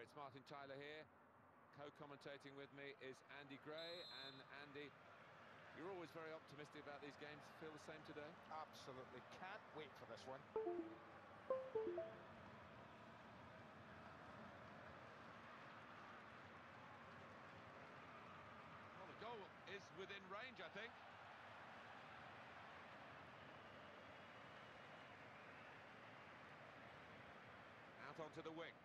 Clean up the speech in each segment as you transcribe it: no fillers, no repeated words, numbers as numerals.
it's Martin Tyler here. Co-commentating with me is Andy Gray. And Andy, you're always very optimistic about these games. Feel the same today? Absolutely. Can't wait for this one. Well, the goal is within range, I think. Out onto the wing.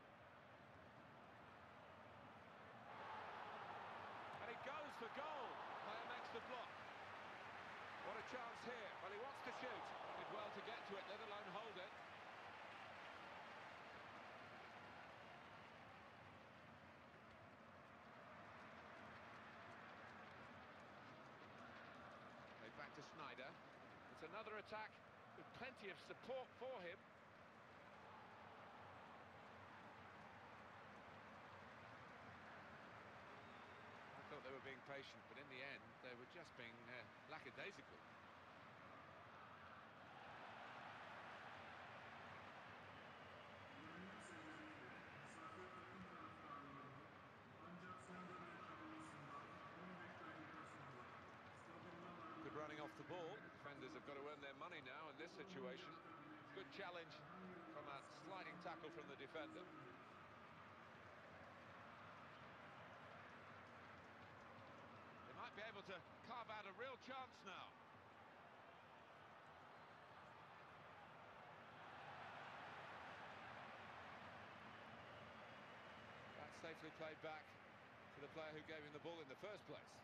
And he goes for goal. Player makes the block. What a chance here. Well, he wants to shoot. Did well to get to it, let alone hold it. Played back to Sneijder. It's another attack with plenty of support for him. I thought they were being patient, but in the end, they were just being lackadaisical. Good running off the ball. Defenders have got to earn their money now in this situation. Good challenge from a sliding tackle from the defender. They might be able to carve out a real chance now. That's safely played back to the player who gave him the ball in the first place.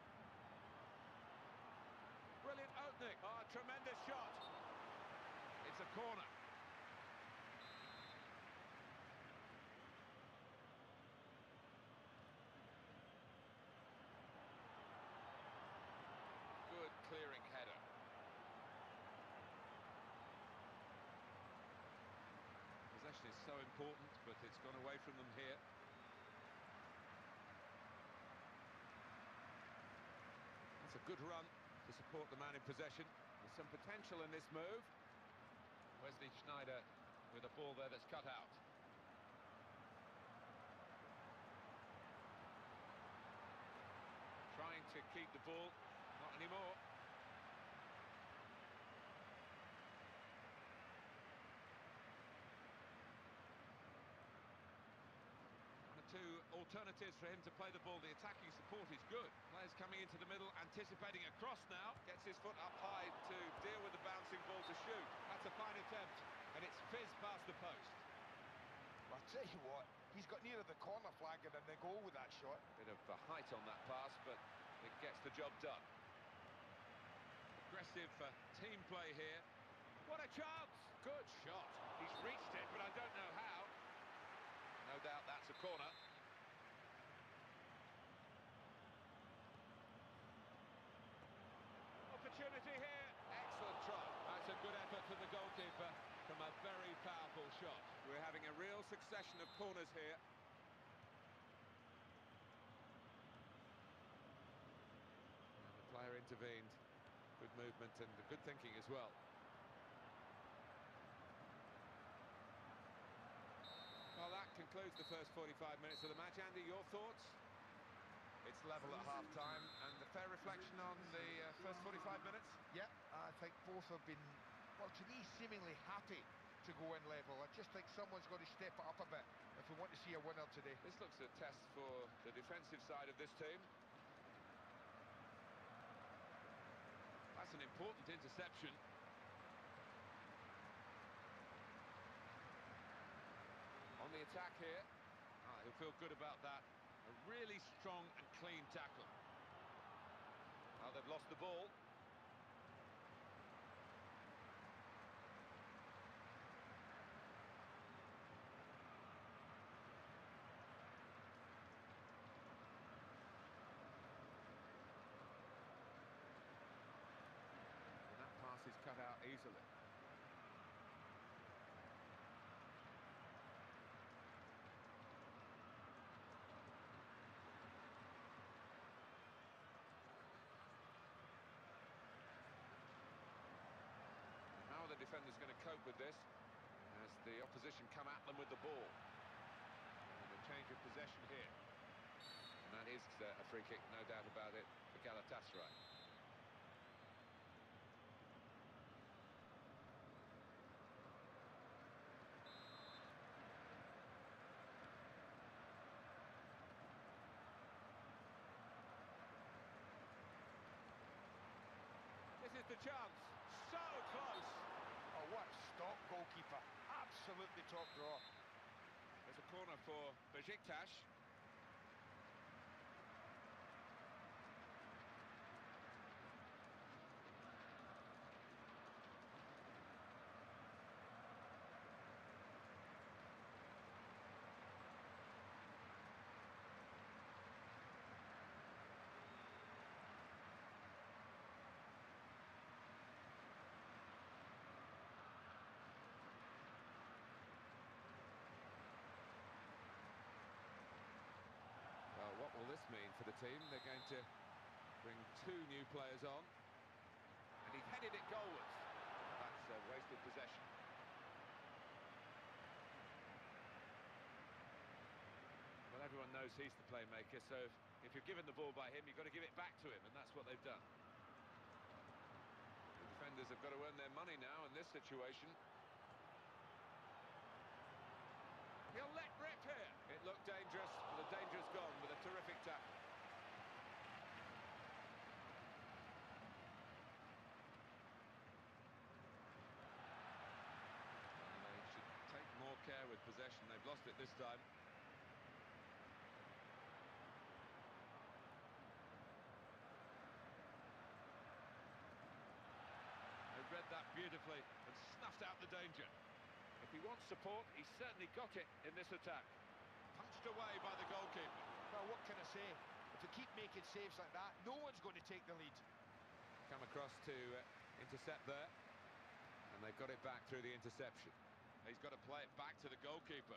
Brilliant opening. Oh, tremendous shot. It's a corner. Good clearing header. Possession is so important, but it's gone away from them here. That's a good run to support the man in possession. There's some potential in this move. Wesley Sneijder with a ball there that's cut out. Trying to keep the ball. Not anymore. One or two alternatives for him to play the ball. The attacking support is good. Players coming into the middle, anticipating a cross now. Gets his foot up high to deal with the bouncing ball to shoot. That's a fine attempt, and it's fizzed past the post. Well, I'll tell you what, he's got nearer the corner flag than the goal with that shot. Bit of a height on that pass, but it gets the job done. Aggressive team play here. What a chance! Good shot. He's reached it, but I don't know how. No doubt that's a corner. Opportunity here. Excellent try. That's a good effort from the goalkeeper from a very powerful shot. We're having a real succession of corners here. And the player intervened. Good movement and good thinking as well. Well, that concludes the first 45 minutes of the match. Andy, your thoughts? It's level at half-time. And a fair reflection on the first 45 minutes? Yeah, I think both have been, well, to me, seemingly happy to go in level. I just think someone's got to step it up a bit if we want to see a winner today. This looks a test for the defensive side of this team. That's an important interception. On the attack here. He'll feel good about that. A really strong and clean tackle. Well, they've lost the ball. And that pass is cut out easily. How are the defenders going to cope with this as the opposition come at them with the ball? And the change of possession here. And that is a free kick, no doubt about it, for Galatasaray. This is the chance. So close. Oh, what stop, goalkeeper. Absolutely top draw. There's a corner for Besiktas. Well, what will this mean for the team? They're going to bring two new players on. And he headed it goalwards. That's wasted possession. Well, everyone knows he's the playmaker, so if you're given the ball by him, you've got to give it back to him, and that's what they've done. The defenders have got to earn their money now in this situation. He'll let rip here. It looked dangerous, but the danger's gone with a terrific tackle. And they should take more care with possession. They've lost it this time. They read that beautifully and snuffed out the danger. If he wants support, he's certainly got it in this attack. Punched away by the goalkeeper. Well, what can I say? If they keep making saves like that, no one's going to take the lead. Come across to intercept there. And they've got it back through the interception. He's got to play it back to the goalkeeper.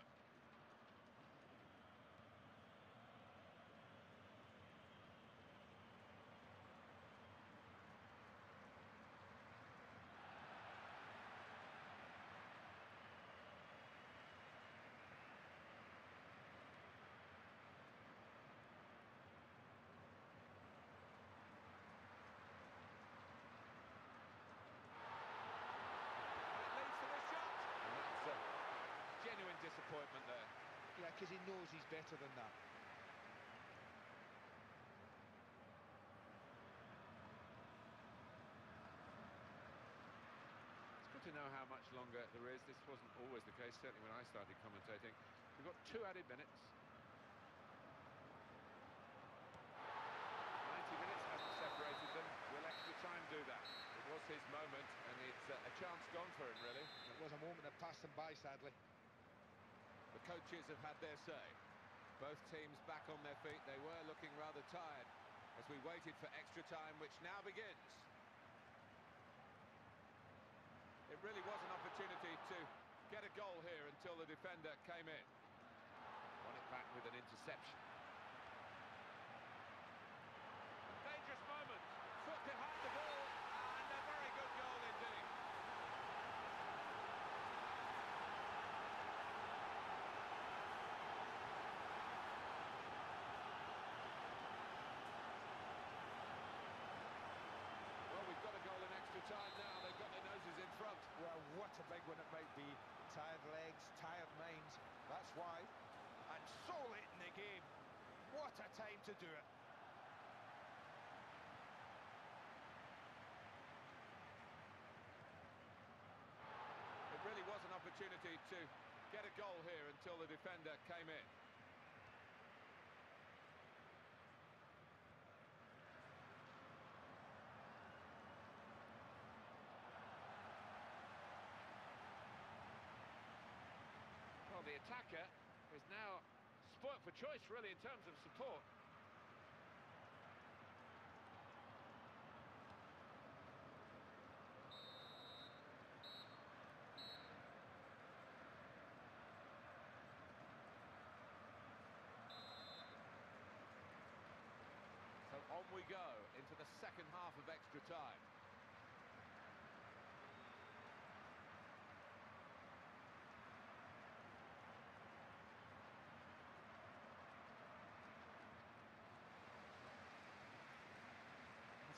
Genuine disappointment there. Yeah, because he knows he's better than that. It's good to know how much longer there is. This wasn't always the case, certainly when I started commentating. We've got 2 added minutes. 90 minutes hasn't separated them. Will extra time do that? It was his moment, and it's a chance gone for him, really. It was a moment that passed them by, sadly. The coaches have had their say. Both teams back on their feet. They were looking rather tired as we waited for extra time, which now begins. It really was an opportunity to get a goal here until the defender came in. Won it back with an interception. Dangerous moment. Foot behind the ball, and a very good goal indeed. Time now, they've got their noses in front. Well, what a big one it might be. Tired legs, tired minds, that's why. And so late in the game. What a time to do it. It really was an opportunity to get a goal here until the defender came in. The attacker is now spoilt for choice, really, in terms of support. So on we go into the second half of extra time.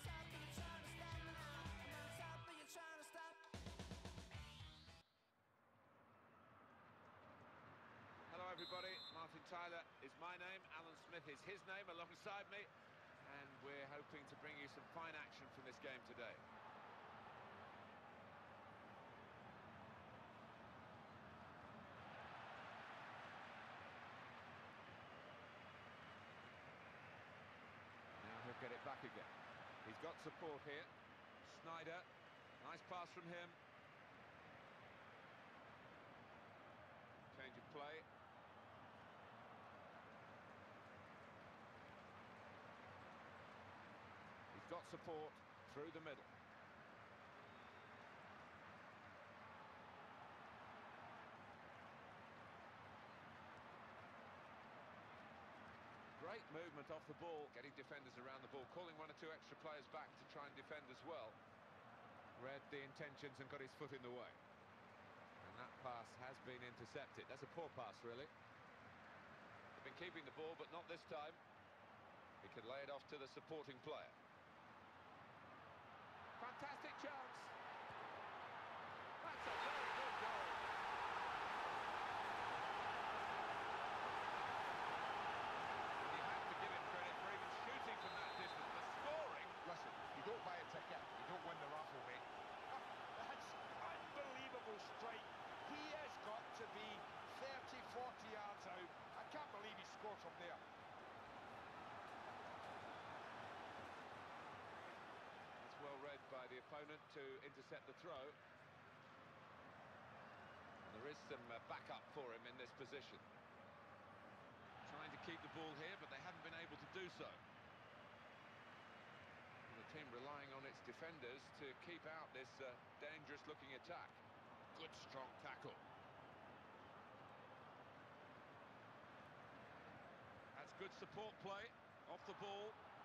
top, but you're trying to stop me now. I'm on top, but you're trying to stop. Hello everybody, Martin Tyler is my name, Alan Smith is his name alongside me, and we're hoping to bring you some fine action from this game today. got support here. Snyder, nice pass from him. Change of play. He's got support through the middle. Great movement off the ball, getting defenders around the ball, calling one or two extra players back to try and defend as well. Read the intentions and got his foot in the way. And that pass has been intercepted. That's a poor pass, really. They've been keeping the ball, but not this time. He can lay it off to the supporting player. Fantastic chance. That's a very good goal. You have to give him credit for even shooting from that distance. The scoring... Listen, you don't buy a ticket, you don't win the raffle, mate. That's unbelievable strike. He has got to be 30, 40 yards out. I can't believe he scored from there. That's well read by the opponent to intercept the throw. And there is some backup for him in this position. Trying to keep the ball here, but they haven't been able to do so. And the team relying on its defenders to keep out this dangerous-looking attack. Good, strong tackle. That's good support play. Off the ball.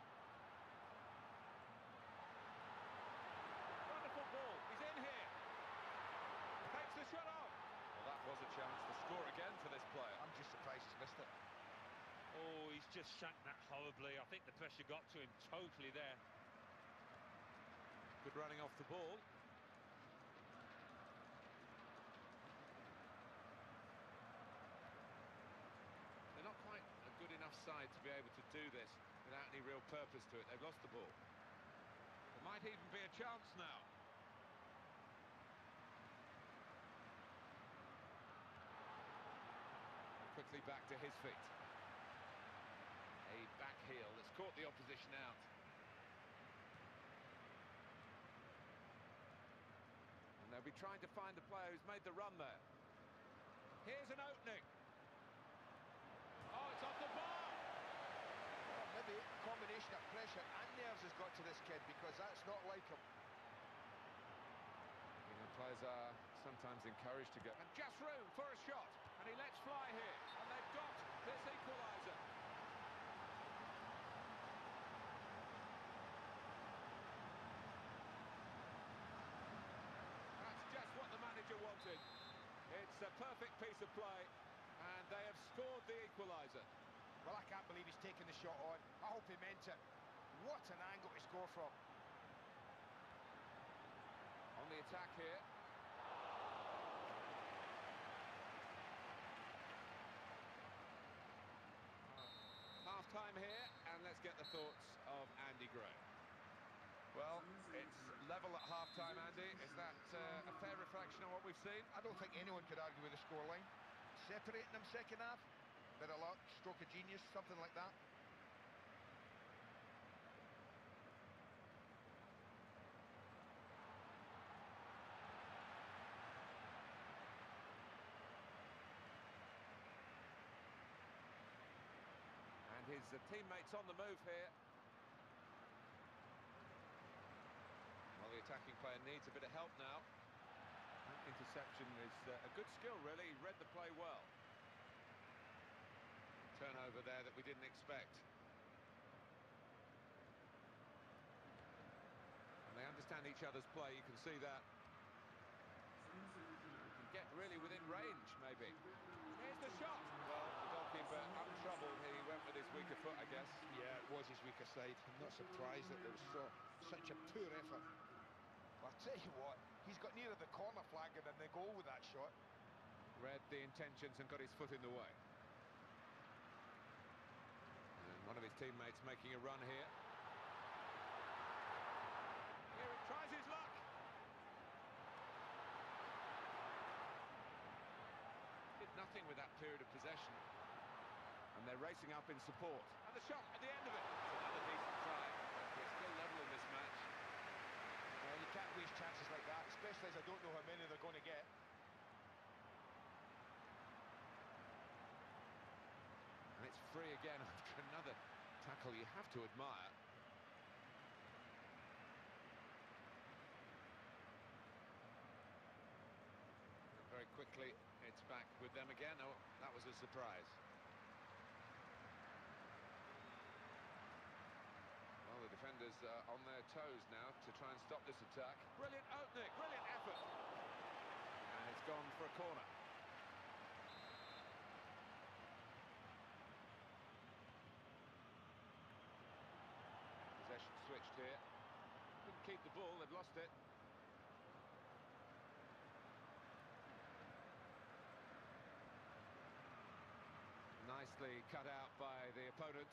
Wonderful ball. He's in here. Takes the shot off. Well, that was a chance to score again for this player. I'm just surprised he's missed it. Oh, he's just shanked that horribly. I think the pressure got to him totally there. Good running off the ball. They're not quite a good enough side to be able to do this without any real purpose to it. They've lost the ball. There might even be a chance now. And quickly back to his feet. A back heel that's caught the opposition out. And they'll be trying to find the player who's made the run there. Here's an opening. Oh, it's off the bar. Well, maybe a combination of pressure and nerves has got to this kid, because that's not like him. You know, players are sometimes encouraged to go. And just room for a shot. And he lets fly here. And they've got this equaliser. That's just what the manager wanted. It's a perfect piece of play. And they have scored the equaliser. Well, I can't believe he's taken the shot on. I hope he meant it. What an angle to score from. On the attack here. Half-time here, and let's get the thoughts of Andy Gray. Well, it's level at half-time, Andy. Is that a fair reflection on what we've seen? I don't think anyone could argue with the scoreline. Separating them second half, bit of luck, stroke of genius, something like that. And his teammates on the move here. Well, the attacking player needs a bit of help now. That interception is a good skill, really. He read the play well. Turnover there that we didn't expect. And they understand each other's play, you can see that. Can get really within range, maybe. Here's the shot. Well, the goalkeeper untroubled. He went with his weaker foot, I guess. Yeah, it was his weaker side. I'm not surprised that there was such a poor effort. I'll tell you what, he's got nearer the corner flag than the goal with that shot. Read the intentions and got his foot in the way. And one of his teammates making a run here. Here he tries his luck. Did nothing with that period of possession. And they're racing up in support. And the shot at the end of it. It's another decent try. We're still level in this match. don't know how many they're going to get. And it's free again after another tackle you have to admire. And very quickly, it's back with them again. Oh, that was a surprise. Well, the defenders are on their toes now to try and stop this attack. Brilliant opening, brilliant effort. And it's gone for a corner. Possession switched here. Couldn't keep the ball, they've lost it. Nicely cut out by the opponent.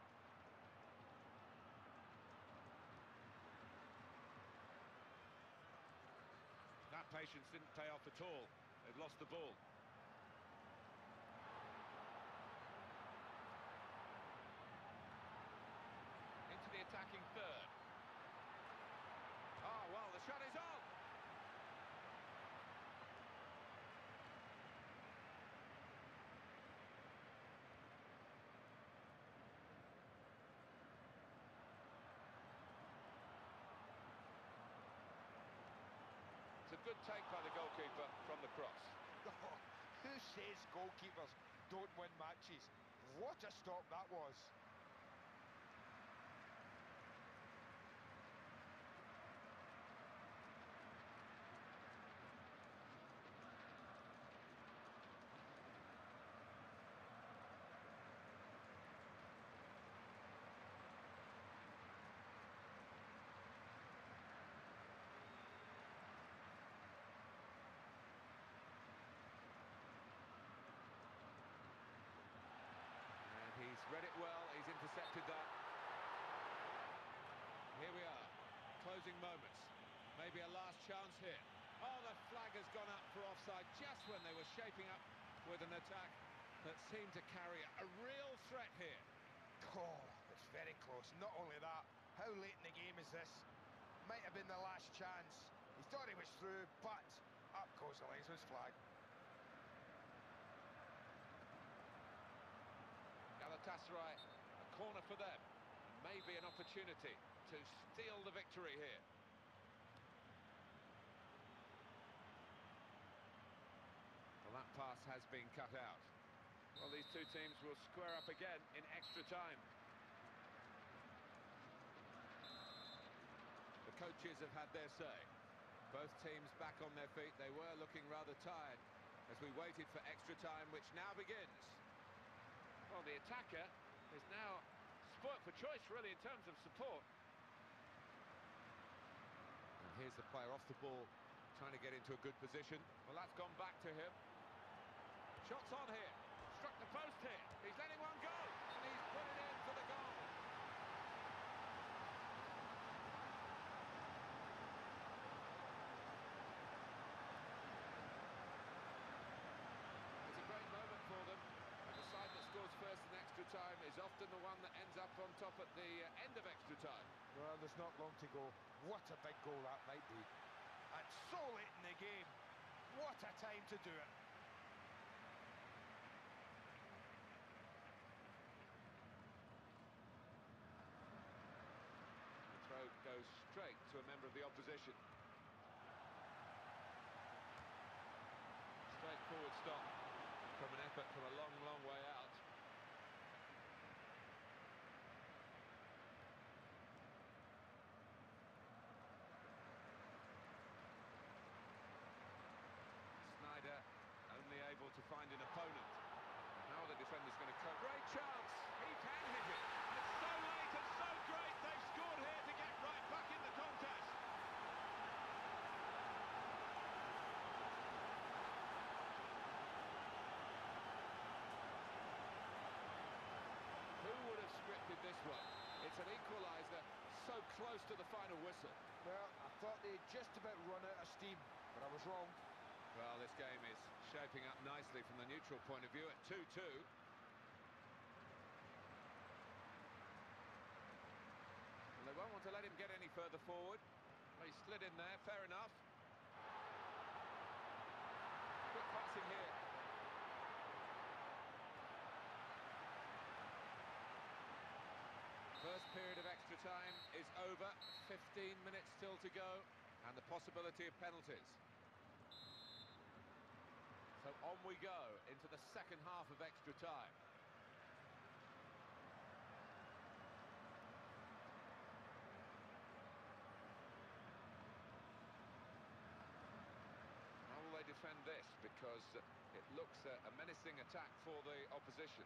That patience didn't pay off at all. They've lost the ball. Into the attacking third. Oh, well, the shot is on. It's a good take by the goalkeeper from the cross. Oh, who says goalkeepers don't win matches? What a stop that was. He's read it well, he's intercepted that. Here we are, closing moments. Maybe a last chance here. Oh, the flag has gone up for offside just when they were shaping up with an attack that seemed to carry a real threat here. Oh, it's very close. Not only that, how late in the game is this? Might have been the last chance. He thought he was through, but up goes the linesman's flag. Galatasaray, a corner for them. Maybe an opportunity to steal the victory here. Well, that pass has been cut out. Well, these two teams will square up again in extra time. The coaches have had their say. Both teams back on their feet. They were looking rather tired as we waited for extra time, which now begins. Well, the attacker is now spoilt for choice, really, in terms of support. And here's the player off the ball, trying to get into a good position. Well, that's gone back to him. Shots on here. Struck the post here. He's letting one go, and he's put it in for the goal. It's a great moment for them. And the side that scores first in extra time is often the one that ends up on top at the end of extra time. Well, there's not long to go. What a big goal that might be. And so late in the game. What a time to do it. The throw goes straight to a member of the opposition. Straightforward stop from an effort from a long, long way out. Snyder only able to find an opponent. Now the defender's going to cope. Great chance! He can hit it! And it's so late and so great! They've scored here to get right back in the contest! Who would have scripted this one? It's an equaliser so close to the final whistle. Well, I thought they'd just about run out of steam, but I was wrong. Well, this game is shaping up nicely from the neutral point of view at 2-2. Well, they won't want to let him get any further forward. Well, he slid in there, fair enough. pressing here. First period of extra time is over. 15 minutes still to go, and the possibility of penalties. So on we go into the second half of extra time. How will they defend this? Because it looks a menacing attack for the opposition.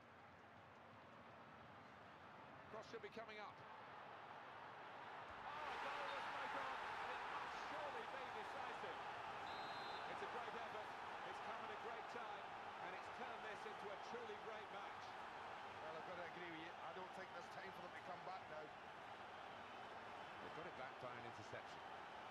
Cross should be coming up. Oh, a goal was made on, and it must surely be decisive. It's a great effort, it's come at a great time, and it's turned this into a truly great match. Well, I've got to agree with you. I don't think there's time for them to come back now. They've got it back by an interception.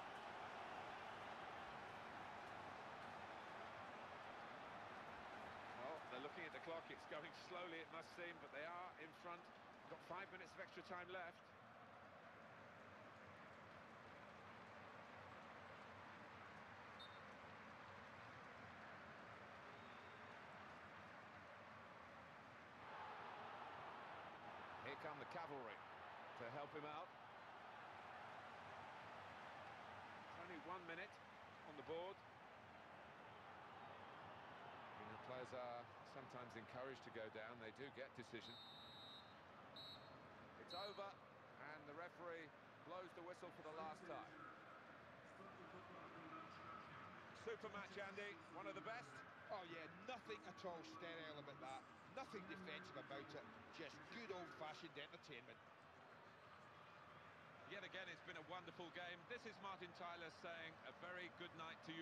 Well, they're looking at the clock, it's going slowly it must seem, but they are in front. Got 5 minutes of extra time left. Here come the cavalry to help him out. It's only 1 minute on the board. You know, players are sometimes encouraged to go down. They do get decision. It's over, and the referee blows the whistle for the last time. Super match, Andy. One of the best. Oh yeah, nothing at all sterile about that. Nothing defensive about it. Just good old-fashioned entertainment. Yet again, it's been a wonderful game. This is Martin Tyler saying a very good night to you.